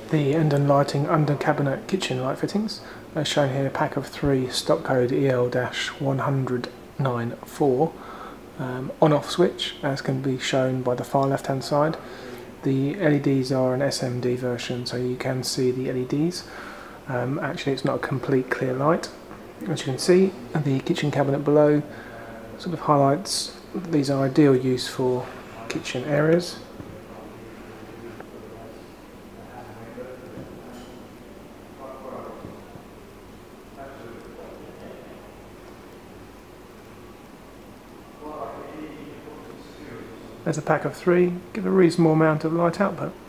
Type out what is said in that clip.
the Endon lighting under cabinet kitchen light fittings. As shown here, pack of 3, stock code EL-10094, on-off switch, as can be shown by the far left hand side. The LEDs are an SMD version, so you can see the LEDs. Actually it's not a complete clear light. As you can see, the kitchen cabinet below sort of highlights these are ideal use for kitchen areas. There's a pack of 3, give a reasonable amount of light output.